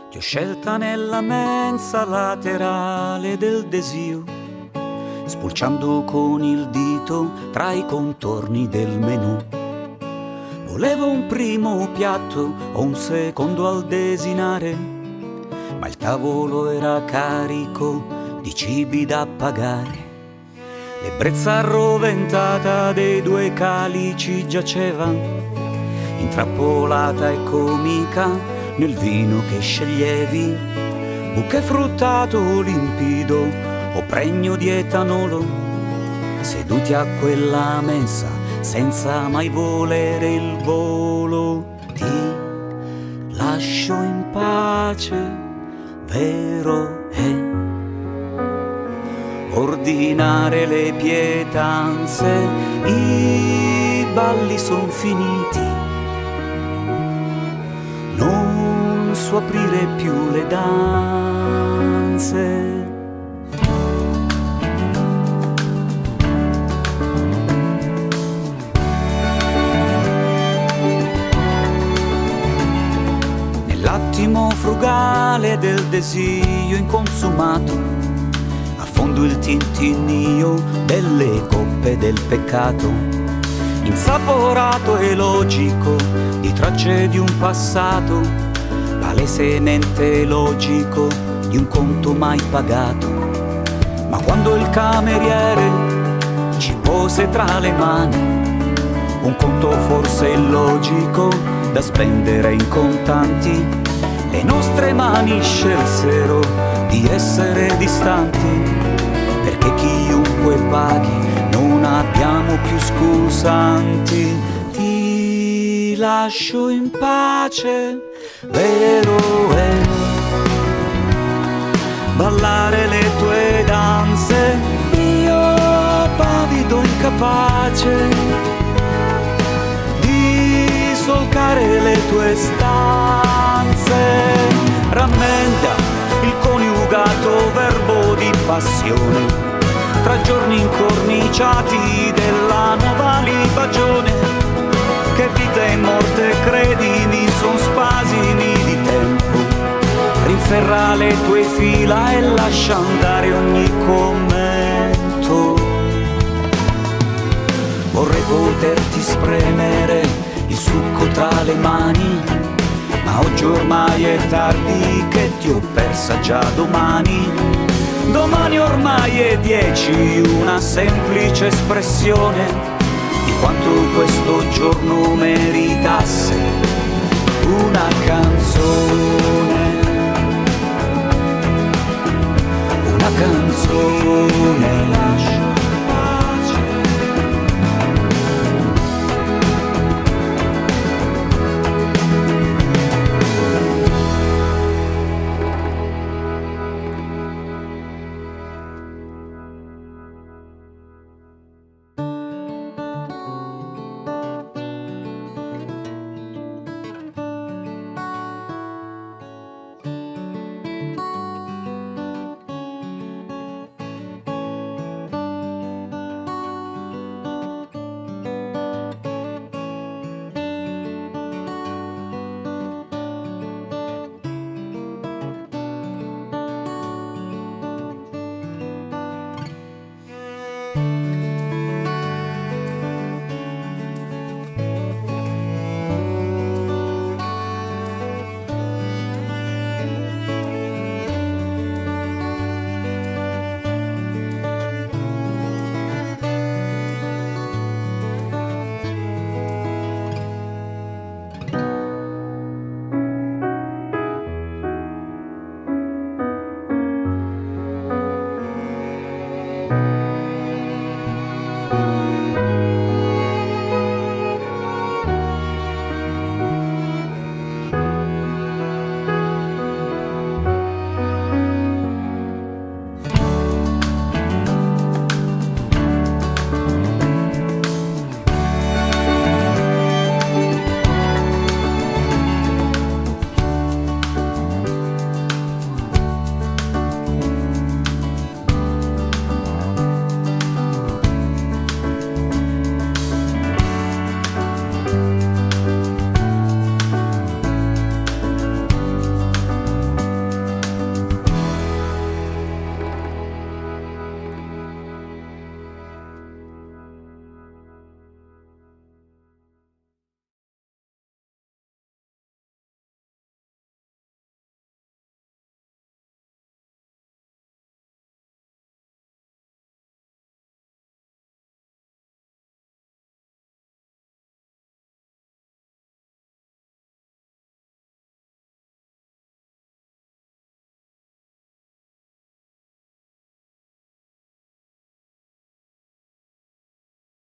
Ti ho scelta nella mensa laterale del desio, spulciando con il dito tra i contorni del menù. Volevo un primo piatto o un secondo al desinare, ma il tavolo era carico di cibi da pagare. L'ebbrezza arroventata dei due calici giaceva, intrappolata e comica nel vino che sceglievi, bouquet fruttato limpido o pregno di etanolo. Seduti a quella mensa senza mai volere il volo, ti lascio in pace, vero è. Ordinare le pietanze, i balli son finiti, non so aprire più le danze. Nell'attimo frugale del desiderio inconsumato, affondo il tintinnio delle coppe del peccato, insaporato e logico di tracce di un passato, palesemente logico di un conto mai pagato. Ma quando il cameriere ci pose tra le mani un conto forse illogico da spendere in contanti, le nostre mani scelsero di essere distanti, perché chiunque paghi non abbiamo più scusanti. Ti lascio in pace, vero è, ballare le tue danze, io pavido incapace di solcare le tue stanze. Rammenta il coniugato verbo di passione tra giorni incorniciati della nuova libagione, che vita e morte, credimi, son spasimi di tempo. Rinferra le tue fila e lascia andare ogni commento. Vorrei poterti spremere il succo tra le mani, ma oggi ormai è tardi che ti ho persa già domani. Domani ormai è 10, una semplice espressione di quanto questo giorno meritasse una canzone.